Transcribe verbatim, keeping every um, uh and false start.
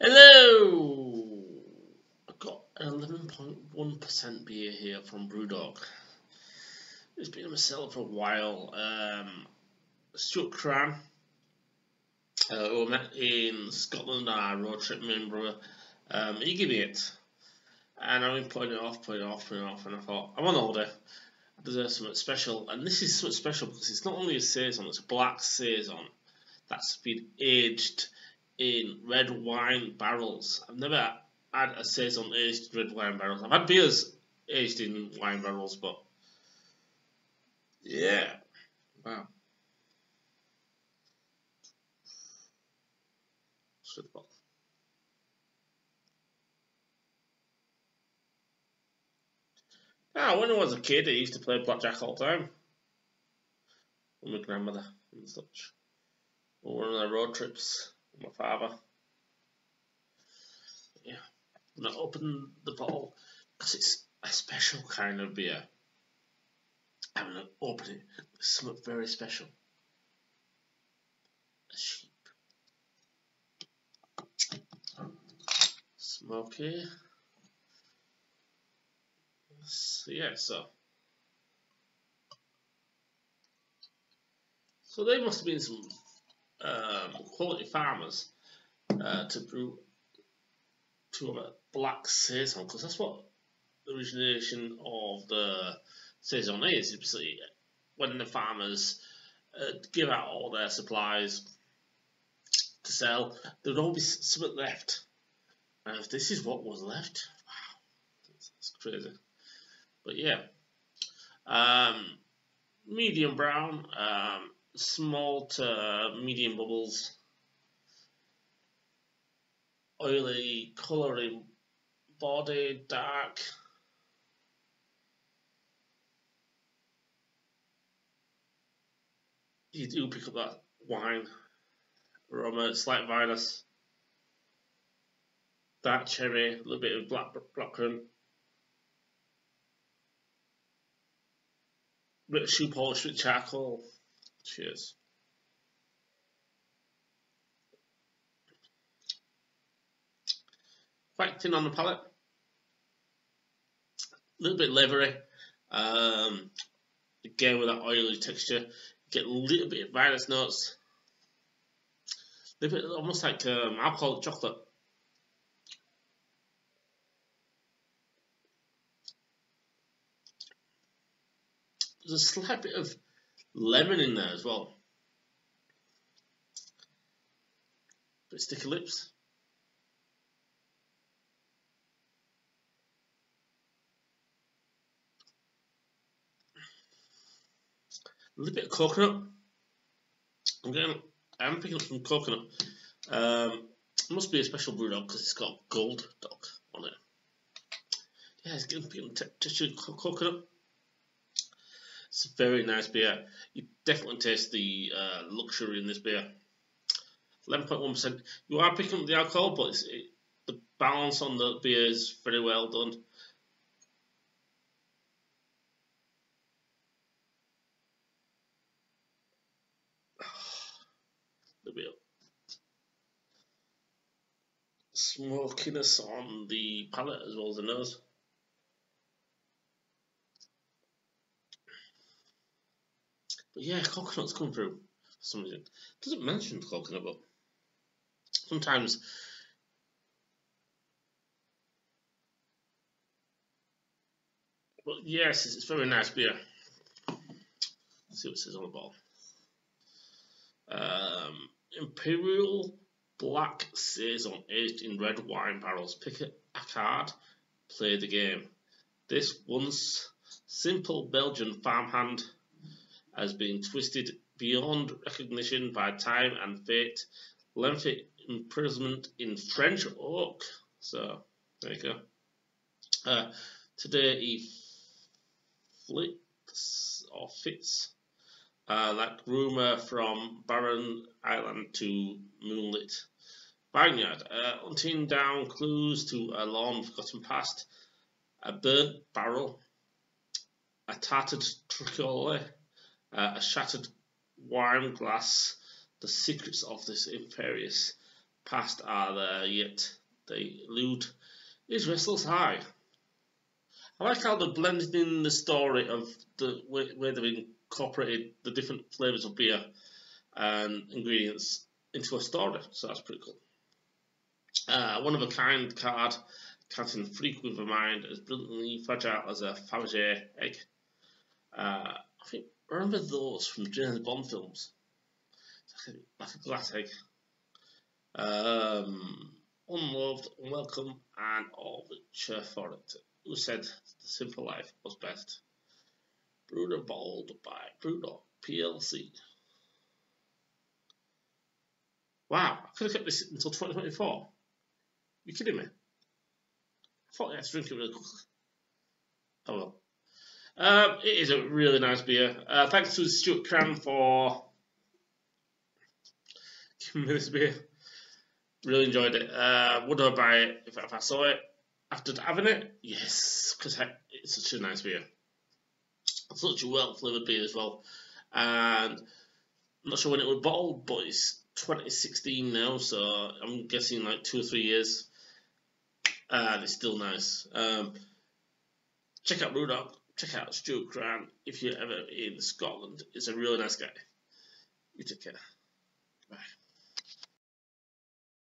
Hello! I've got an eleven point one percent beer here from BrewDog. It's been on sale for a while. Um, Stuart Cran, uh, who I met in Scotland on our road trip, me and brother, um, he gave me it. And I've been putting it off, putting it off, putting it off, and I thought, I'm on holiday. I deserve something special. And this is something special because it's not only a Saison, it's a black Saison that's been aged in red wine barrels. I've never had a Saison aged in red wine barrels. I've had beers aged in wine barrels, but yeah, wow. Ah, when I was a kid, I used to play blackjack all the time with my grandmother and such. We were on our road trips with my father. Yeah, I'm gonna open the bottle because it's a special kind of beer. I'm gonna open it with something very special. A sheep. Smoky. So, yeah, so. So they must have been some um, quality farmers uh, to brew to a black Saison, because that's what the origination of the Saison is. It's when the farmers uh, give out all their supplies to sell, there would always be something left. And if this is what was left, wow, that's, that's crazy. But yeah, um, medium brown, um, small to medium bubbles, oily colouring body, dark. You do pick up that wine aroma, slight vinous, dark cherry, a little bit of black blackcurrant, a bit of shoe polish with charcoal. Cheers. Quite thin on the palate, a little bit leathery. Um, again with that oily texture, get a little bit of vinous notes, a little bit almost like um, alcoholic chocolate. There's a slight bit of lemon in there as well. Bit sticky lips. A little bit of coconut. I'm getting, I'm picking up some coconut. Um, it must be a special brew dog because it's got gold dog on it. Yeah, it's getting picking texture of coconut. It's a very nice beer. You definitely taste the uh, luxury in this beer. eleven point one percent. You are picking up the alcohol, but it's, it, the balance on the beer is very well done. A bit of smokiness on the palate as well as the nose. But yeah, coconut's come through for some reason. It doesn't mention coconut, but sometimes but yes, it's, it's very nice beer. Let's see what it says on the bottle. Um, Imperial Black Saison aged in red wine barrels. Pick a card, play the game. This once simple Belgian farmhand has been twisted beyond recognition by time and fate. Lengthy imprisonment in French oak. So there you go. Uh, today he flicks or fits uh, like rumour from barren island to moonlit vineyard, uh, hunting down clues to a long forgotten past, a burnt barrel, a tattered treacle, uh, a shattered wine glass, the secrets of this imperious past are there, yet they elude his restless eye. I like how they're blending in the story of the way, where they've incorporated the different flavours of beer and ingredients into a story, so that's pretty cool. Uh, one of a kind card, counting freak with a mind as brilliantly fragile as a Fabergé egg. Uh, I think I remember those from James Bond films. Like a, like a glass egg. Um, unloved, unwelcome, and all the cheer for it. Who said the simple life was best? Brewed and bottled by BrewDog P L C. Wow, I could have kept this until twenty twenty-four. You kidding me? I thought I had to drink it really quickly. Oh well. Um, it is a really nice beer. Uh, thanks to Stuart Cran for giving me this beer. Really enjoyed it. Uh, would I buy it if, if I saw it after having it? Yes, because it's such a nice beer. It's such a well flavoured beer as well. And I'm not sure when it was bottled, but it's twenty sixteen now, so I'm guessing like two or three years. And it's still nice. Um, check out BrewDog. Check out Stuart Cran if you're ever in Scotland. He's a really nice guy. You take care.